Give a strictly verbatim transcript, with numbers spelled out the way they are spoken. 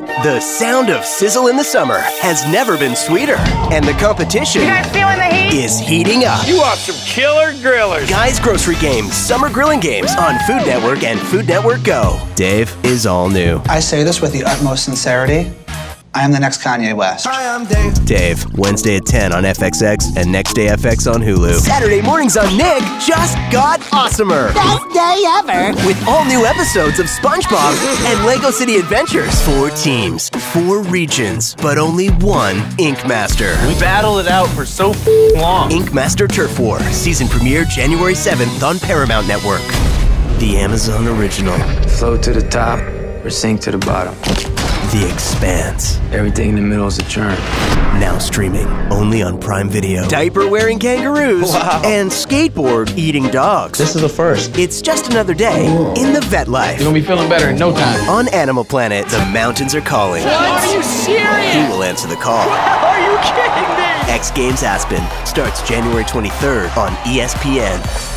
The sound of sizzle in the summer has never been sweeter, and the competition You guys feeling the heat? is heating up. You are some killer grillers. Guys Grocery Games Summer Grilling Games on Food Network and Food Network Go. Dave is all new. I say this with the utmost sincerity. I am the next Kanye West. Hi, I'm Dave. Dave, Wednesday at ten on F X X and Next Day F X on Hulu. Saturday mornings on Nick just got awesomer. Best day ever. With all new episodes of SpongeBob and Lego City Adventures. Four teams, four regions, but only one Ink Master. We battled it out for so long. Ink Master Turf War, season premiere January seventh on Paramount Network. The Amazon original. Float to the top or sink to the bottom. The Expanse. Everything in the middle is a churn. Now streaming only on Prime Video. Diaper-wearing kangaroos Wow. and skateboard-eating dogs. This is a first. It's just another day in the vet life. You're gonna be feeling better in no time. On Animal Planet, the mountains are calling. What? Are you serious? Who will answer the call? Are you kidding me? X Games Aspen starts January twenty-third on E S P N.